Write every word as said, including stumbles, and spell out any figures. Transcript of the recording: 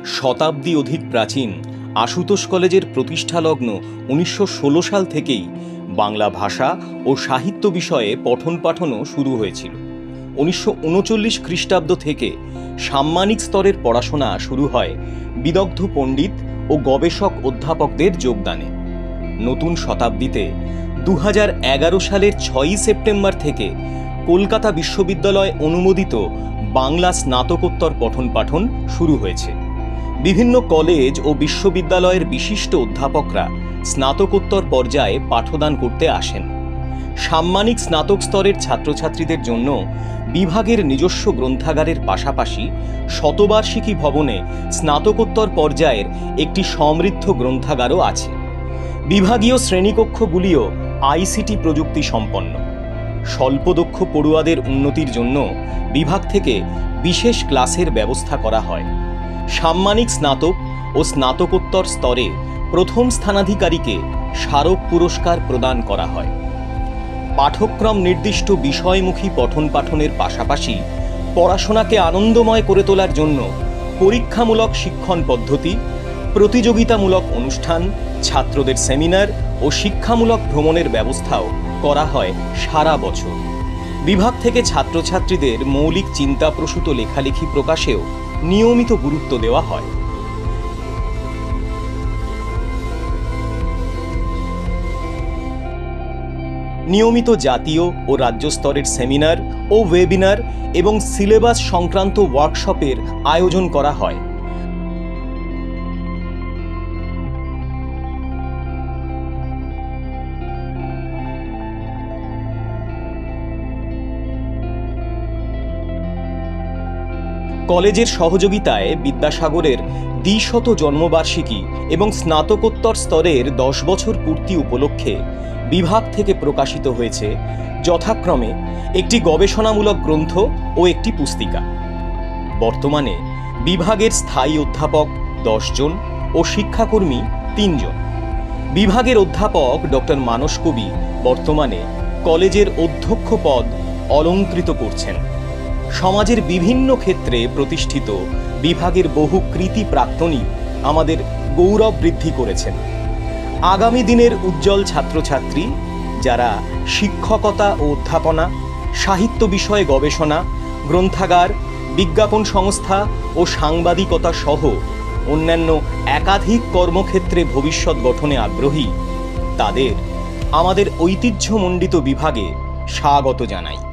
শতাব্দী অধিক প্রাচীন আশুতোষ কলেজের প্রতিষ্ঠালগ্ন উনিশশো ষোলো সাল থেকেই বাংলা ভাষা ও সাহিত্য বিষয়ে পঠন পাঠনও শুরু হয়েছিল। উনিশশো উনচল্লিশ খ্রিস্টাব্দ থেকে সাম্মানিক স্তরের পড়াশোনা শুরু হয় বিদগ্ধ পণ্ডিত ও গবেষক অধ্যাপকদের যোগদানে। নতুন শতাব্দীতে দু হাজার এগারো সালের ছয়ই সেপ্টেম্বর থেকে কলকাতা বিশ্ববিদ্যালয় অনুমোদিত বাংলা স্নাতকোত্তর পঠন পাঠন শুরু হয়েছে। বিভিন্ন কলেজ ও বিশ্ববিদ্যালয়ের বিশিষ্ট অধ্যাপকরা স্নাতকোত্তর পর্যায়ে পাঠদান করতে আসেন। সাম্মানিক স্নাতক স্তরের ছাত্রছাত্রীদের জন্য বিভাগের নিজস্ব গ্রন্থাগারের পাশাপাশি শতবার্ষিকী ভবনে স্নাতকোত্তর পর্যায়ের একটি সমৃদ্ধ গ্রন্থাগারও আছে। বিভাগীয় শ্রেণীকক্ষগুলিও আইসিটি প্রযুক্তি সম্পন্ন। স্বল্পদক্ষ পড়ুয়াদের উন্নতির জন্য বিভাগ থেকে বিশেষ ক্লাসের ব্যবস্থা করা হয়। সাম্মানিক স্নাতক ও স্নাতকোত্তর স্তরে প্রথম স্থানাধিকারীকে স্মারক পুরস্কার প্রদান করা হয়। পাঠ্যক্রম নির্দিষ্ট বিষয়মুখী পঠন পাঠনের পাশাপাশি পড়াশোনাকে আনন্দময় করে তোলার জন্য পরীক্ষামূলক শিক্ষণ পদ্ধতি, প্রতিযোগিতামূলক অনুষ্ঠান, ছাত্রদের সেমিনার ও শিক্ষামূলক ভ্রমণের ব্যবস্থাও করা হয় সারা বছর। বিভাগ থেকে ছাত্রছাত্রীদের মৌলিক চিন্তাপ্রসূত লেখালেখি প্রকাশেও নিয়মিত গুরুত্ব দেওয়া হয়। নিয়মিত জাতীয় ও রাজ্য স্তরের সেমিনার ও ওয়েবিনার এবং সিলেবাস সংক্রান্ত ওয়ার্কশপের আয়োজন করা হয়। কলেজের সহযোগিতায় বিদ্যাসাগরের দ্বিশত জন্মবার্ষিকী এবং স্নাতকোত্তর স্তরের দশ বছর পূর্তি উপলক্ষে বিভাগ থেকে প্রকাশিত হয়েছে যথাক্রমে একটি গবেষণামূলক গ্রন্থ ও একটি পুস্তিকা। বর্তমানে বিভাগের স্থায়ী অধ্যাপক দশ জন ও শিক্ষাকর্মী তিন জন। বিভাগের অধ্যাপক ডক্টর মানস কবি বর্তমানে কলেজের অধ্যক্ষ পদ অলংকৃত করছেন। সমাজের বিভিন্ন ক্ষেত্রে প্রতিষ্ঠিত বিভাগের বহু কৃতি প্রাক্তনী আমাদের গৌরব বৃদ্ধি করেছেন। আগামী দিনের উজ্জ্বল ছাত্রছাত্রী যারা শিক্ষকতা ও অধ্যাপনা, সাহিত্য বিষয়ে গবেষণা, গ্রন্থাগার, বিজ্ঞাপন সংস্থা ও সাংবাদিকতা সহ অন্যান্য একাধিক কর্মক্ষেত্রে ভবিষ্যৎ গঠনে আগ্রহী, তাদের আমাদের ঐতিহ্যমণ্ডিত বিভাগে স্বাগত জানাই।